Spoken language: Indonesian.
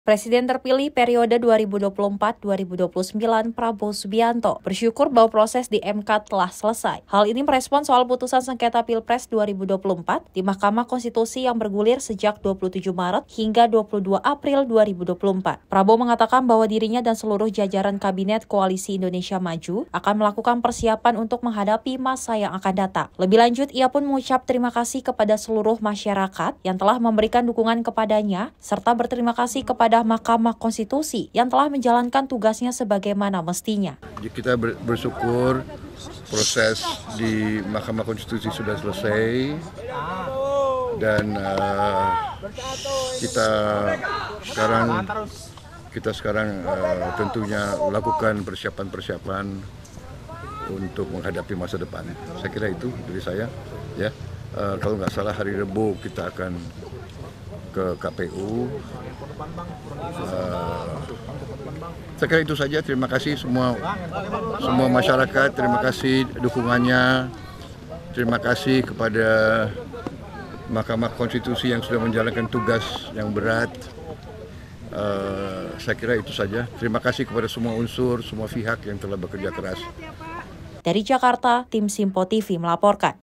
Presiden terpilih periode 2024-2029 Prabowo Subianto bersyukur bahwa proses di MK telah selesai. Hal ini merespon soal putusan sengketa Pilpres 2024 di Mahkamah Konstitusi yang bergulir sejak 27 Maret hingga 22 April 2024. Prabowo mengatakan bahwa dirinya dan seluruh jajaran Kabinet Koalisi Indonesia Maju akan melakukan persiapan untuk menghadapi masa yang akan datang. Lebih lanjut, ia pun mengucap terima kasih kepada seluruh masyarakat yang telah memberikan dukungan kepadanya, serta berterima kasih kepada Mahkamah Konstitusi yang telah menjalankan tugasnya sebagaimana mestinya. Kita bersyukur proses di Mahkamah Konstitusi sudah selesai dan kita sekarang tentunya lakukan persiapan untuk menghadapi masa depan. Saya kira itu dari saya. Ya, kalau nggak salah hari Rabu kita akan ke KPU. Saya kira itu saja. Terima kasih semua masyarakat, terima kasih dukungannya, terima kasih kepada Mahkamah Konstitusi yang sudah menjalankan tugas yang berat. Saya kira itu saja. Terima kasih kepada semua unsur, semua pihak yang telah bekerja keras. Dari Jakarta, tim Simpo TV melaporkan.